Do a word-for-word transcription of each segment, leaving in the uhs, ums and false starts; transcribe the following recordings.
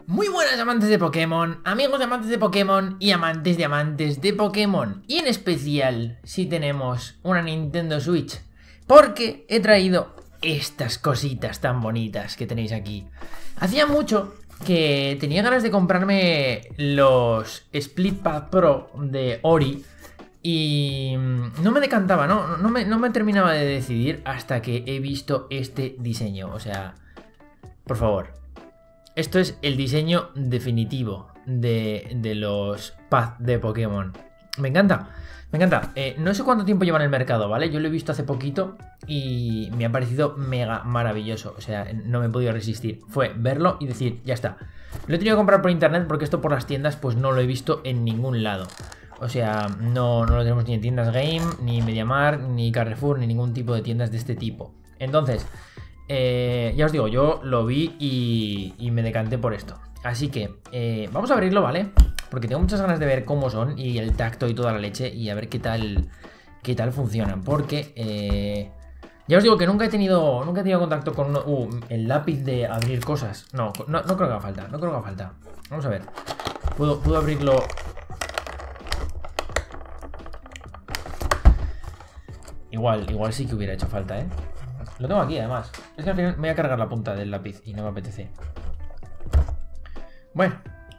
Muy buenas amantes de Pokémon, amigos de amantes de Pokémon y amantes de amantes de Pokémon. Y en especial si tenemos una Nintendo Switch, porque he traído estas cositas tan bonitas que tenéis aquí. Hacía mucho que tenía ganas de comprarme los Split Pad Pro de Ori y no me decantaba, ¿no? No me, no me terminaba de decidir hasta que he visto este diseño. O sea, por favor. Esto es el diseño definitivo de, de los pads de Pokémon. Me encanta, me encanta. Eh, no sé cuánto tiempo lleva en el mercado, ¿vale? Yo lo he visto hace poquito y me ha parecido mega maravilloso. O sea, no me he podido resistir. Fue verlo y decir, ya está. Lo he tenido que comprar por internet porque esto por las tiendas pues no lo he visto en ningún lado. O sea, no, no lo tenemos ni en tiendas Game, ni MediaMarkt, ni Carrefour, ni ningún tipo de tiendas de este tipo. Entonces... Eh, ya os digo, yo lo vi y, y me decanté por esto. Así que eh, vamos a abrirlo, ¿vale? Porque tengo muchas ganas de ver cómo son y el tacto y toda la leche y a ver qué tal qué tal funcionan. Porque eh, ya os digo que nunca he tenido nunca he tenido contacto con uno, uh, el lápiz de abrir cosas. No, no, no creo que haga falta, no creo que haga falta. Vamos a ver. Puedo, puedo abrirlo. Igual, igual sí que hubiera hecho falta, ¿eh? Lo tengo aquí, además. Es que al final me voy a cargar la punta del lápiz y no me apetece. Bueno.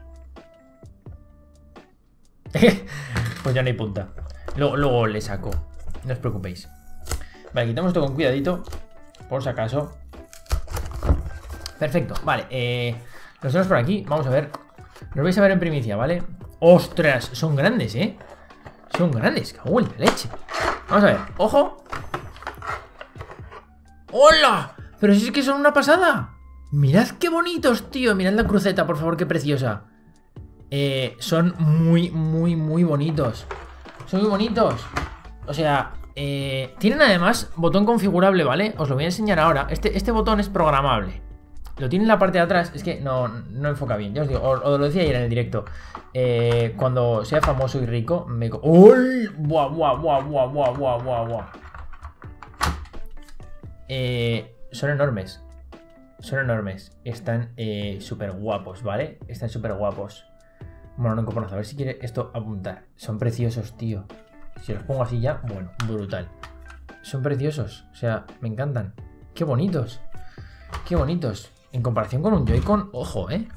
Pues ya no hay punta. Luego, luego le saco. No os preocupéis. Vale, quitamos esto con cuidadito. Por si acaso. Perfecto, vale. Eh, los tenemos por aquí. Vamos a ver. Los vais a ver en primicia, ¿vale? ¡Ostras! Son grandes, ¿eh? Son grandes. ¡Cago en la leche! Vamos a ver. ¡Ojo! ¡Hola! Pero si es que son una pasada. Mirad qué bonitos, tío. Mirad la cruceta, por favor, qué preciosa. Eh, son muy, muy, muy bonitos. Son muy bonitos. O sea, eh, tienen además botón configurable, ¿vale? Os lo voy a enseñar ahora. Este, este botón es programable. Lo tiene en la parte de atrás. Es que no, no enfoca bien. Ya os digo, os, os lo decía ayer en el directo. Eh, cuando sea famoso y rico, me... ¡Uy! ¡Buah, buah, buah, buah, buah, buah, buah, buah! Eh, son enormes. Son enormes. Están eh, súper guapos, ¿vale? Están súper guapos. Bueno, no encontro. A ver si quiere esto apuntar. Son preciosos, tío. Si los pongo así ya, bueno, brutal. Son preciosos. O sea, me encantan. Qué bonitos. Qué bonitos. En comparación con un Joy-Con, ojo, ¿eh?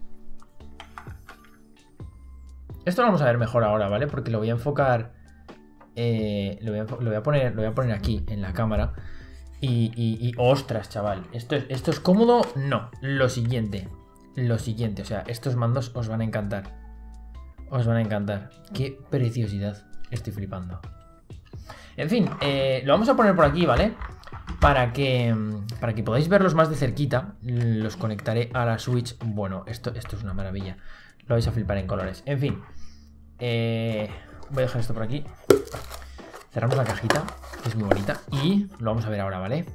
Esto lo vamos a ver mejor ahora, ¿vale? Porque lo voy a enfocar. Eh, lo, voy a, lo voy a poner. Lo voy a poner aquí en la cámara. Y, y, y, ostras, chaval, ¿esto es, ¿esto es cómodo? No, lo siguiente. Lo siguiente, o sea, estos mandos os van a encantar. Os van a encantar. Qué preciosidad, estoy flipando. En fin, eh, lo vamos a poner por aquí, ¿vale? Para que, para que podáis verlos más de cerquita. Los conectaré a la Switch. Bueno, esto, esto es una maravilla. Lo vais a flipar en colores. En fin, eh, voy a dejar esto por aquí. Cerramos la cajita, que es muy bonita. Y lo vamos a ver ahora, ¿vale?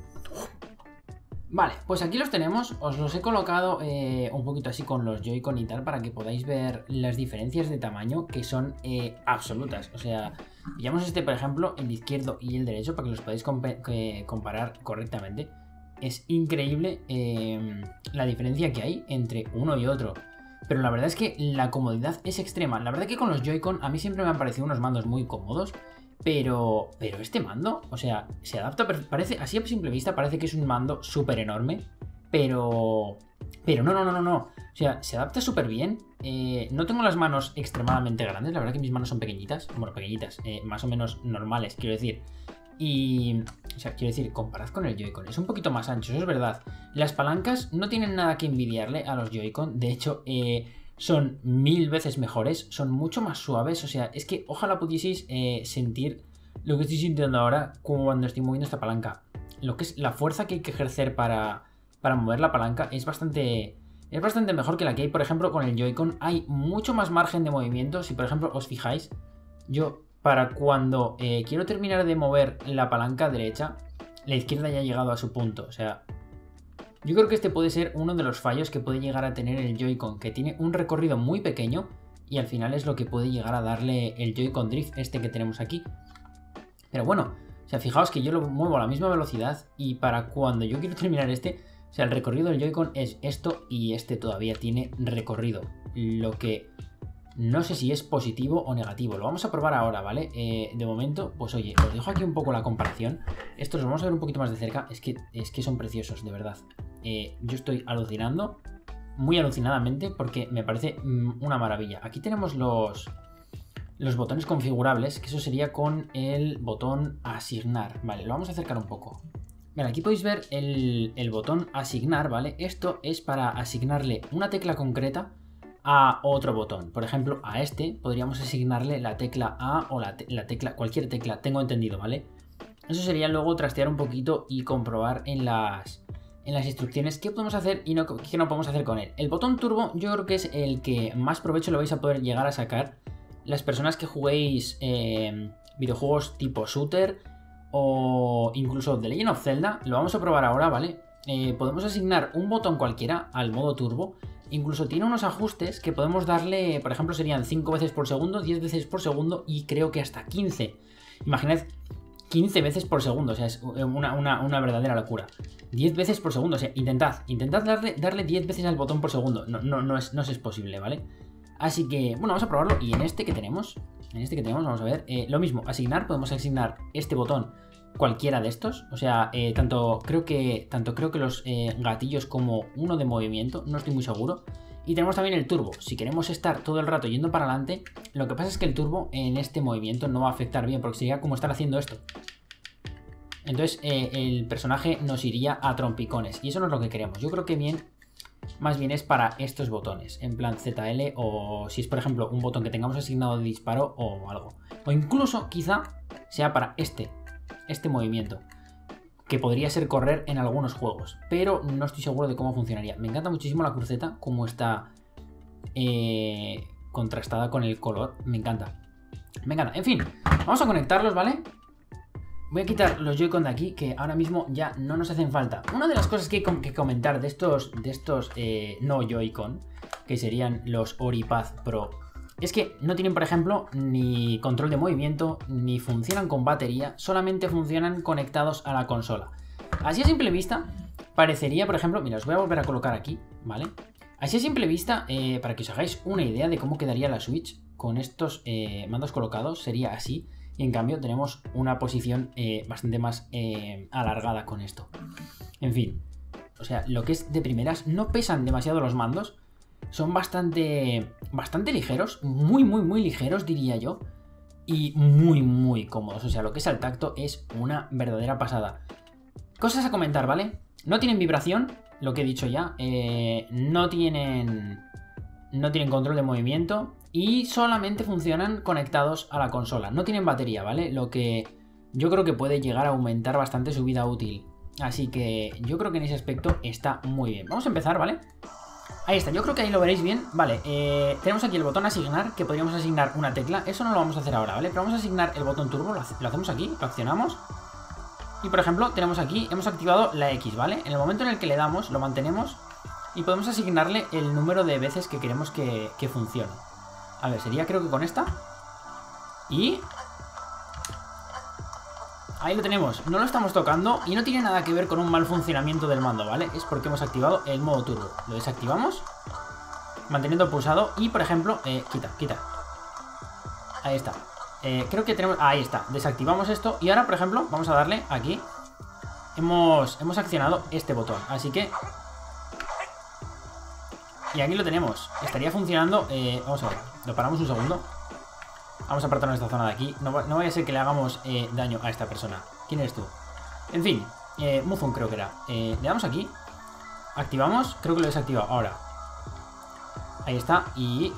Vale, pues aquí los tenemos. Os los he colocado eh, un poquito así con los Joy-Con y tal, para que podáis ver las diferencias de tamaño, que son eh, absolutas. O sea, pillamos este, por ejemplo, el izquierdo y el derecho, para que los podáis comp que comparar correctamente. Es increíble eh, la diferencia que hay entre uno y otro. Pero la verdad es que la comodidad es extrema. La verdad que con los Joy-Con a mí siempre me han parecido unos mandos muy cómodos. Pero, pero este mando, o sea, se adapta, parece, así a simple vista parece que es un mando súper enorme, pero, pero no, no, no, no, no, o sea, se adapta súper bien. eh, no tengo las manos extremadamente grandes, la verdad que mis manos son pequeñitas, bueno, pequeñitas, eh, más o menos normales, quiero decir, y, o sea, quiero decir, comparad con el Joy-Con, es un poquito más ancho, eso es verdad. Las palancas no tienen nada que envidiarle a los Joy-Con, de hecho, eh... son mil veces mejores, son mucho más suaves, o sea, es que ojalá pudieseis eh, sentir lo que estoy sintiendo ahora cuando estoy moviendo esta palanca. Lo que es la fuerza que hay que ejercer para, para mover la palanca es bastante, es bastante mejor que la que hay, por ejemplo, con el Joy-Con. Hay mucho más margen de movimiento. Si, por ejemplo, os fijáis, yo para cuando eh, quiero terminar de mover la palanca derecha, la izquierda ya ha llegado a su punto, o sea... Yo creo que este puede ser uno de los fallos que puede llegar a tener el Joy-Con, que tiene un recorrido muy pequeño y al final es lo que puede llegar a darle el Joy-Con Drift este que tenemos aquí. Pero bueno, o sea, fijaos que yo lo muevo a la misma velocidad y para cuando yo quiero terminar este, O sea, el recorrido del Joy-Con es esto y este todavía tiene recorrido. Lo que no sé si es positivo o negativo. Lo vamos a probar ahora, ¿vale? Eh, de momento, pues oye, os dejo aquí un poco la comparación. Estos los vamos a ver un poquito más de cerca. Es que, es que son preciosos, de verdad. Eh, yo estoy alucinando, muy alucinadamente, porque me parece mm, una maravilla. Aquí tenemos los... los botones configurables, que eso sería con el botón asignar. Vale, lo vamos a acercar un poco. Vale, aquí podéis ver el, el botón asignar, ¿vale? Esto es para asignarle una tecla concreta a otro botón. Por ejemplo, a este podríamos asignarle la tecla A o la, te la tecla, cualquier tecla, tengo entendido, ¿vale? Eso sería luego trastear un poquito y comprobar en las, en las instrucciones qué podemos hacer y no, qué no podemos hacer con él. El botón turbo yo creo que es el que más provecho lo vais a poder llegar a sacar las personas que juguéis eh, videojuegos tipo shooter o incluso The Legend of Zelda. Lo vamos a probar ahora, ¿vale? Eh, podemos asignar un botón cualquiera al modo turbo. Incluso tiene unos ajustes que podemos darle, por ejemplo, serían cinco veces por segundo, diez veces por segundo y creo que hasta quince. Imaginad quince veces por segundo, o sea, es una, una, una verdadera locura. diez veces por segundo, o sea, intentad, intentad darle, darle diez veces al botón por segundo. No, no, no, es, no es posible, ¿vale? Así que, bueno, vamos a probarlo. Y en este que tenemos, en este que tenemos, vamos a ver, eh, lo mismo, asignar, podemos asignar este botón cualquiera de estos. O sea, eh, tanto creo que tanto creo que los eh, gatillos como uno de movimiento, no estoy muy seguro. Y tenemos también el turbo. Si queremos estar todo el rato yendo para adelante, lo que pasa es que el turbo en este movimiento no va a afectar bien, porque sería como estar haciendo esto. Entonces eh, el personaje nos iría a trompicones y eso no es lo que queremos. Yo creo que bien... más bien es para estos botones, en plan Z L o si es por ejemplo un botón que tengamos asignado de disparo o algo. O incluso quizá sea para este, este movimiento, que podría ser correr en algunos juegos, pero no estoy seguro de cómo funcionaría. Me encanta muchísimo la cruceta, como está eh, contrastada con el color, me encanta. Me encanta, en fin, vamos a conectarlos, ¿vale? Voy a quitar los Joy-Con de aquí, que ahora mismo ya no nos hacen falta. Una de las cosas que hay que comentar de estos, de estos eh, no Joy-Con, que serían los Oripad Pro, es que no tienen, por ejemplo, ni control de movimiento, ni funcionan con batería, solamente funcionan conectados a la consola. Así a simple vista, parecería, por ejemplo, mira, os voy a volver a colocar aquí, ¿vale? Así a simple vista, eh, para que os hagáis una idea de cómo quedaría la Switch con estos eh, mandos colocados, sería así. Y en cambio tenemos una posición eh, bastante más eh, alargada con esto. En fin, o sea, lo que es de primeras, no pesan demasiado los mandos. Son bastante, bastante ligeros, muy, muy, muy ligeros diría yo. Y muy, muy cómodos, o sea, lo que es al tacto es una verdadera pasada. Cosas a comentar, ¿vale? No tienen vibración, lo que he dicho ya. Eh, no tienen... No tienen control de movimiento y solamente funcionan conectados a la consola. No tienen batería, ¿vale? Lo que yo creo que puede llegar a aumentar bastante su vida útil. Así que yo creo que en ese aspecto está muy bien. Vamos a empezar, ¿vale? Ahí está, yo creo que ahí lo veréis bien. Vale, eh, tenemos aquí el botón asignar, que podríamos asignar una tecla. Eso no lo vamos a hacer ahora, ¿vale? Pero vamos a asignar el botón turbo, lo, hace, lo hacemos aquí, lo accionamos. Y por ejemplo, tenemos aquí, hemos activado la X, ¿vale? En el momento en el que le damos, lo mantenemos y podemos asignarle el número de veces que queremos que, que funcione. A ver, sería creo que con esta. Y... ahí lo tenemos, no lo estamos tocando y no tiene nada que ver con un mal funcionamiento del mando, ¿vale? Es porque hemos activado el modo turbo. Lo desactivamos, manteniendo pulsado y, por ejemplo, eh, quita, quita. Ahí está. Eh, creo que tenemos... ahí está, desactivamos esto y ahora, por ejemplo, vamos a darle aquí. Hemos, hemos accionado este botón, así que... y aquí lo tenemos, estaría funcionando, eh, vamos a ver, lo paramos un segundo. Vamos a apartarnos esta zona de aquí, no, no vaya a ser que le hagamos eh, daño a esta persona. ¿Quién eres tú? En fin, eh, Muzun creo que era. eh, Le damos aquí, activamos, creo que lo he desactivado, ahora. Ahí está, y...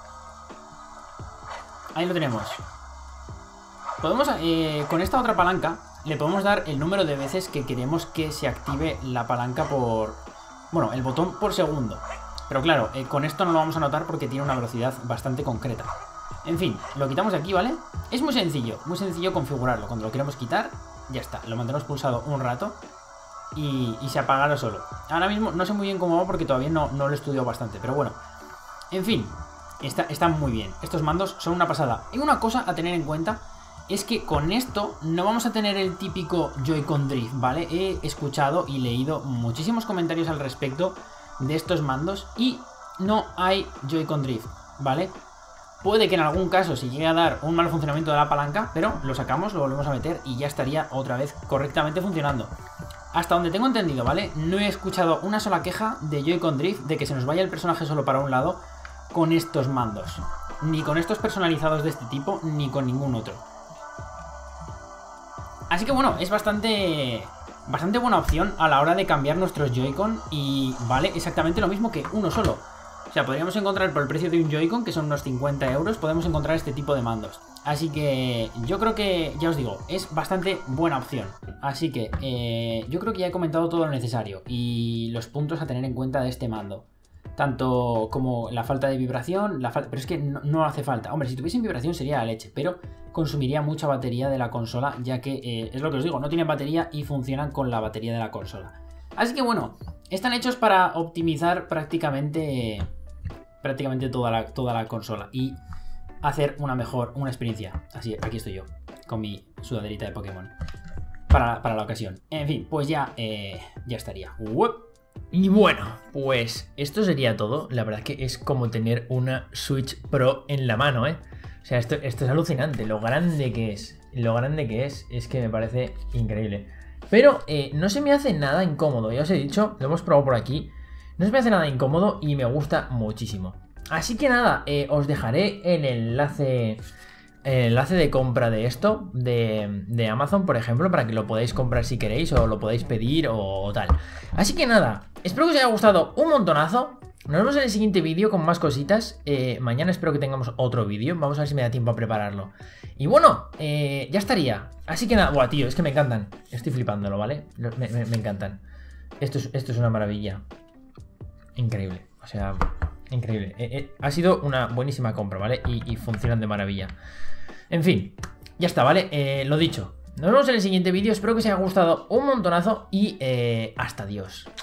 ahí lo tenemos. Podemos, eh, con esta otra palanca, le podemos dar el número de veces que queremos que se active la palanca por... bueno, el botón por segundo. Pero claro, eh, con esto no lo vamos a notar porque tiene una velocidad bastante concreta. En fin, lo quitamos de aquí, ¿vale? Es muy sencillo, muy sencillo configurarlo. Cuando lo queremos quitar, ya está. Lo mantenemos pulsado un rato y, y se apagará solo. Ahora mismo no sé muy bien cómo va porque todavía no, no lo he estudiado bastante. Pero bueno, en fin, está, está muy bien. Estos mandos son una pasada. Y una cosa a tener en cuenta es que con esto no vamos a tener el típico Joy-Con Drift, ¿vale? He escuchado y leído muchísimos comentarios al respecto de estos mandos y no hay Joy-Con Drift, ¿vale? Puede que en algún caso se llegue a dar un mal funcionamiento de la palanca, pero lo sacamos, lo volvemos a meter y ya estaría otra vez correctamente funcionando. Hasta donde tengo entendido, ¿vale? No he escuchado una sola queja de Joy-Con Drift, de que se nos vaya el personaje solo para un lado con estos mandos. Ni con estos personalizados de este tipo, ni con ningún otro. Así que bueno, es bastante... bastante buena opción a la hora de cambiar nuestros Joy-Con y vale exactamente lo mismo que uno solo. O sea, podríamos encontrar por el precio de un Joy-Con, que son unos cincuenta euros, podemos encontrar este tipo de mandos. Así que yo creo que, ya os digo, es bastante buena opción. Así que eh, yo creo que ya he comentado todo lo necesario y los puntos a tener en cuenta de este mando. Tanto como la falta de vibración, la falta, pero es que no, no hace falta. Hombre, si tuviesen vibración sería la leche, pero consumiría mucha batería de la consola, ya que, eh, es lo que os digo, no tienen batería y funcionan con la batería de la consola. Así que bueno, están hechos para optimizar prácticamente... prácticamente toda la, toda la consola y hacer una mejor, una experiencia. Así, aquí estoy yo, con mi sudaderita de Pokémon para, para la ocasión. En fin, pues ya, eh, ya estaría. ¡Uop! Y bueno, pues esto sería todo. La verdad que es como tener una Switch Pro en la mano, ¿eh? O sea, esto, esto es alucinante, lo grande que es. Lo grande que es, es que me parece increíble. Pero eh, no se me hace nada incómodo, ya os he dicho, lo hemos probado por aquí. No se me hace nada incómodo y me gusta muchísimo. Así que nada, eh, os dejaré el enlace, el enlace de compra de esto, de, de Amazon, por ejemplo, para que lo podáis comprar si queréis o lo podáis pedir o, o tal. Así que nada, espero que os haya gustado un montonazo. Nos vemos en el siguiente vídeo con más cositas. Eh, mañana espero que tengamos otro vídeo. Vamos a ver si me da tiempo a prepararlo. Y bueno, eh, ya estaría. Así que nada, buah, tío, es que me encantan. Estoy flipándolo, ¿vale? Me, me, me encantan. Esto es, esto es una maravilla. Increíble, o sea, increíble. Eh, eh, ha sido una buenísima compra, ¿vale? Y, y funcionan de maravilla. En fin, ya está, ¿vale? Eh, lo dicho. Nos vemos en el siguiente vídeo. Espero que os haya gustado un montonazo y eh, hasta Dios.